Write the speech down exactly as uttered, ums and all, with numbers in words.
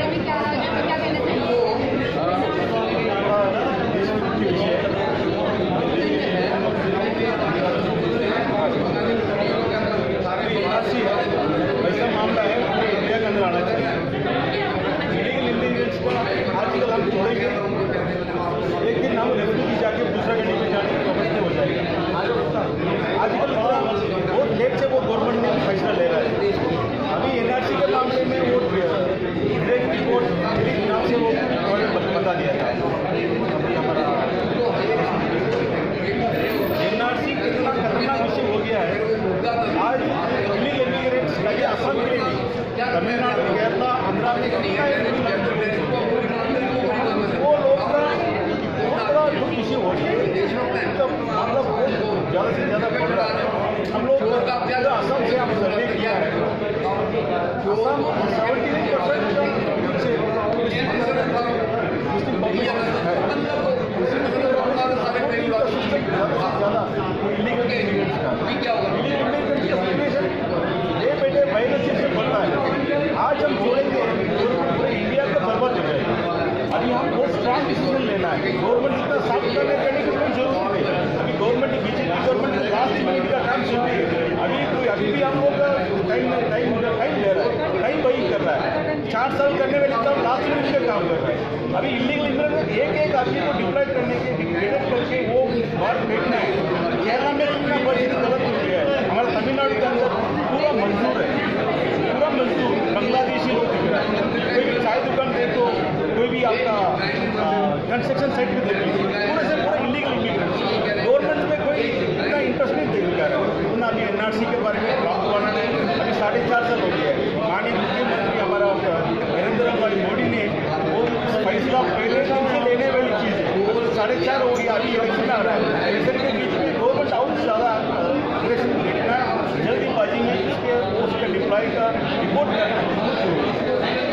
बारे में क्या क्या कहना चाहिए? वैसा मामला है इंडिया के अंदर आना चाहिए। इलीगल इमिग्रेंट्स को आजकल हम छोड़ेंगे, एक दिन हम रेफ्यूजी जाके दूसरा कंट्री में जाने की व्यवस्था हो जाएगी। आजकल बहुत लेट से वो गवर्नमेंट ने फैसला ले रहा है। अभी एनआरसी के मामले में वो ब्रेक रिपोर्ट नाम से वो बता दिया था। एनआरसी कितना खतरनाक विषय हो गया है। आज इलीगल इमिग्रेंट्स लगे असम के लिए नहीं, तमिलनाडु, केरला, आंध्रा में वो लोग का बहुत बड़ा जो विषय हो गया है, मतलब बहुत ज़्यादा से ज़्यादा बढ़ रहा है। हम लोग असम से हम सर्वे किया है, असम सेवेंटी नाइन परसेंट ज़्यादा इलीगल इमिग्रेंट्स का ये बेटे वायलेंस से बढ़ रहा है। आज हम छोड़ेंगे पूरे इंडिया का बर्बाद हो जाएगा। अभी हम बहुत स्ट्रांग डिसीजन लेना है। गवर्नमेंट इतना साफ करने करने की कोई जरूरत नहीं है। अभी government BJP government last minute का काम शुरू है। अभी कोई अभी भी हम लोग का टाइम टाइम टाइम ले रहा है, टाइम वही कर रहा है। चार साल करने वाले काम लास्ट मिनट का काम कर रहा है। अभी इलीगल इमिग्रेंट एक एक आदमी को डिप्लॉय करने के डिक्टेट करके वो बात फेंकना है। केरला में कितना परिस्थिति गलत हो गया है। हमारे तमिलनाडु के अंदर पूरा मजदूर है, पूरा मजदूर बांग्लादेशी लोग दिख रहा है। कोई भी चाय दुकान दे तो कोई भी आपका कंस्ट्रक्शन साइट पे देख लीजिए, पूरे से पूरा इलीगल इमिग्रेंट्स। गवर्नमेंट में कोई इतना इंटरेस्ट नहीं देख रहा है। उतना अभी एनआरसी के बारे में लॉ बनाना है। अभी साढ़े चार साल हो गया है। माननीय मुख्यमंत्री हमारा नरेंद्र भाई मोदी ने वो फैसला पहले से लेने वाली चीज़ है, वो साढ़े चार हो गया। अभी इलेक्शन आ रहा है, इलेक्शन के बीच में गवर्नमेंट और ज़्यादा अग्रेशन देखना जल्दीबाजी में इसके उसके डिप्लॉय का रिपोर्ट करना।